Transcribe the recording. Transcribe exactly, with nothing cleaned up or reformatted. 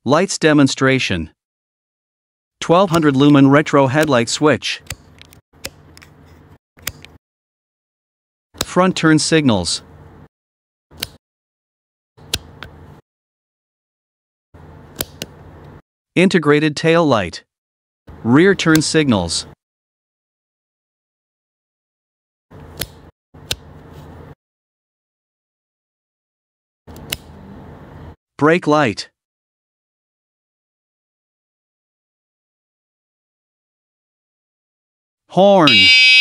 Lights demonstration. twelve hundred lumen retro headlight switch. Front turn signals. Integrated tail light. Rear turn signals. Brake light. Horn.